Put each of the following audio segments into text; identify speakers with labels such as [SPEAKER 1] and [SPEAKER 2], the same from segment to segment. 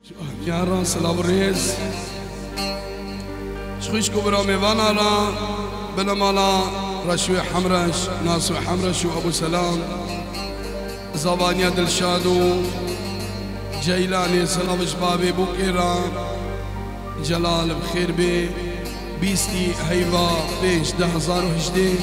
[SPEAKER 1] يا راس الابريز شخيشكو برا ميوانا را بلا مالا رشوي حمرش ناسو حمرش وابو سلام زبانيا دلشادو جيلاني سلامش بابي بوكيرا جلال بخير بي بيستي هيوا بيش 10,018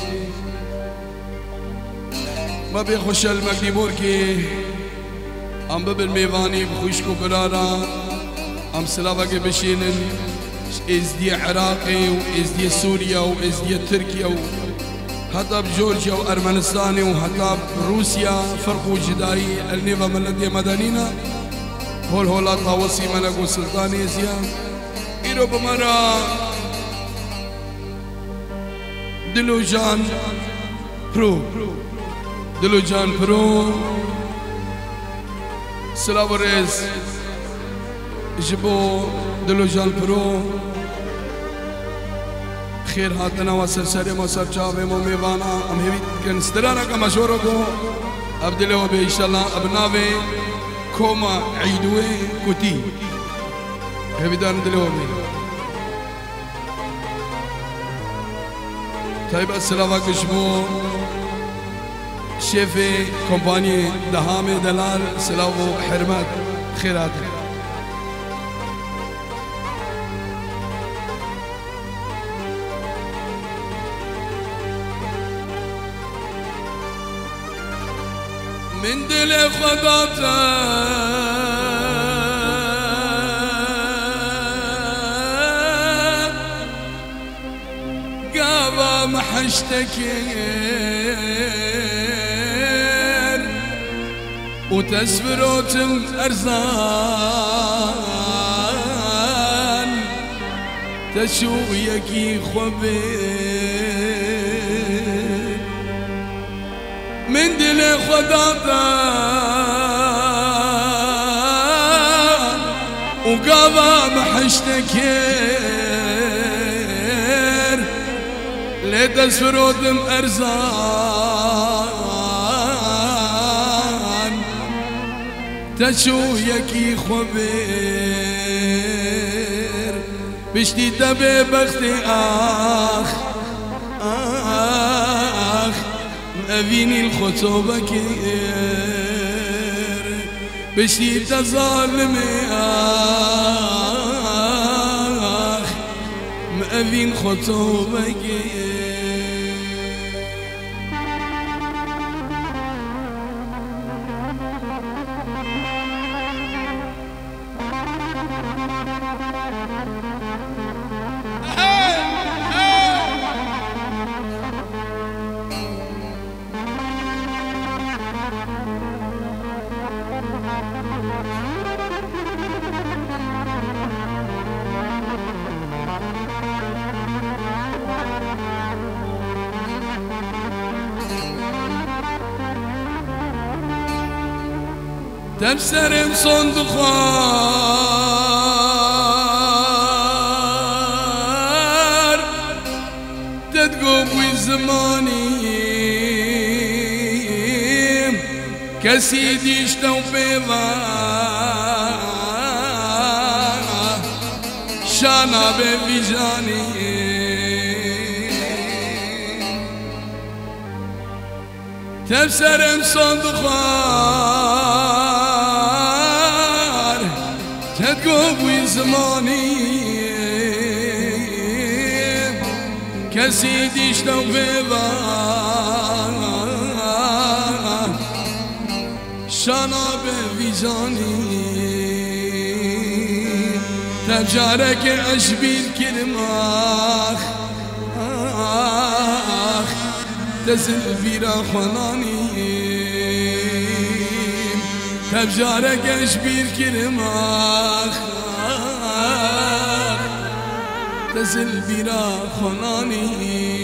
[SPEAKER 1] ما بيخوش المجدي بوركي ام ببر ميواني بخوشكو برارا ام سلاوكي بشينن ازدي عراقي وازدي سوريا وازدي تركيا حتى بجورجيا وارمنستان وحتى بروسيا فرقو جداي النيفا ملدي مدنينا هول هولا طاوسي ملكو سلطاني زيان ايرو بمرا دلو جان برو سلاوريز جبو دلو جان برو خير هاتنا وسرسري مصر جاوي موميوانا ام هيويت كنسترانا كما شوركو ابدلو بي ان شاء الله ابناوي كوما عيدوي كوتي هيويدان دلو بي طيب السلام عليكم شيفي كومباني دهامي دلال سلاو حرمات خيرات من دل خداته قابا محشتكين وتسبروتم أرزان تشويكي خبير من دل خداته وقابا محشتكين لتسبروتم أرزان تشويكي خبير بشتي تبي بختي آخ مأذيني الخطوبة كير بشتي تظالمي آخ مأذين خطوبة كير تبسرم صندخار تتقوم زماني كسيدي شتو بيضا شانا بفيجاني تبسرم صندخار تتقوم زماني كسيدي شتو بيضا شانا بفيجاني تبجارك اشبيل كلماخ تزل بيرا خناني تبجارك اشبيل كلماخ تزل بيرا خناني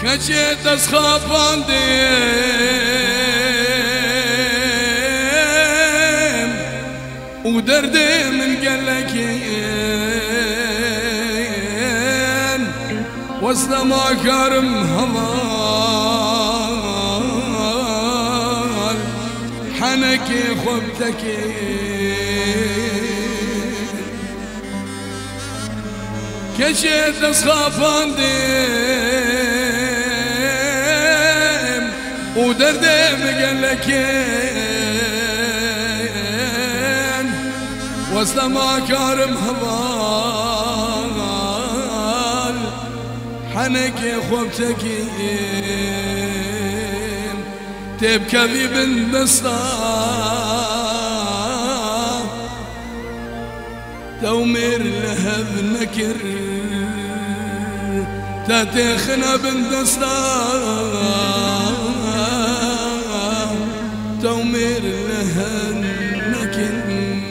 [SPEAKER 1] كشي تسخافان ديم ودردي من قلكين وسط ما كرم هضال حنكي خبتكي كشي تسخافان ديم ودردي مقلكين وسط ما كارم هضال حنكي خوبتكين تبكى بي بالنصار تومير لها بنكر تتخنا بالنصار تومير لها نكر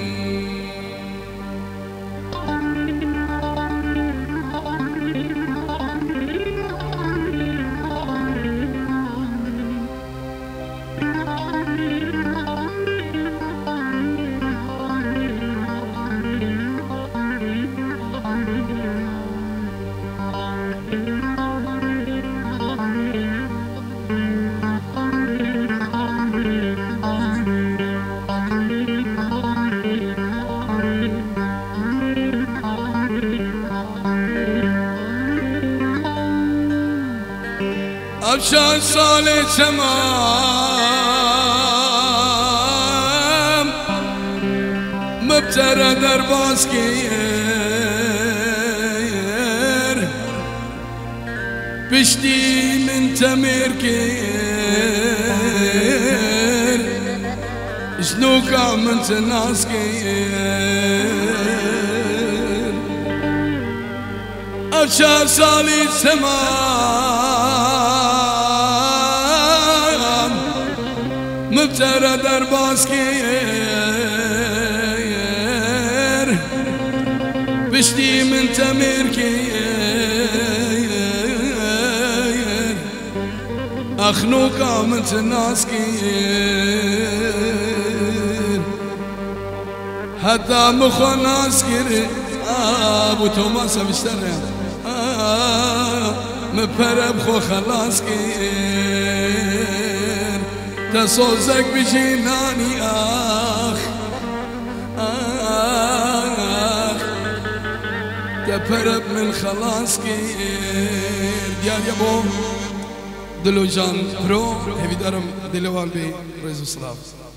[SPEAKER 1] أبشر صالي تمام مبترى درباس كير بشتي من تمير كير شنوكا من تناس كير أبشر صالي تمام مبترى درباس كير بشتي من تمير كير أخنوكا من تناس كير حتى مخو ناس كير أبو توماس بشتري مبرب خو خلاص كير تصوزك بجناني آخ تبرب من خلاص كير ديال يابو دلو جان برو هبي دارم دلوان بي رئيس الصلاة